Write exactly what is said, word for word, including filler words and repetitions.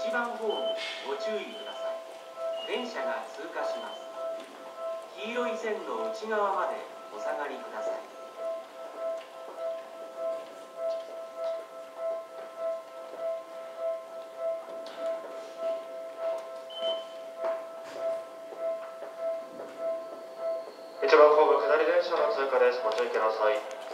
ちばんホームご注意ください。電車が通過します。黄色い線の内側までお下がりください。 いちばんホーム下り電車の通過です。ご注意ください。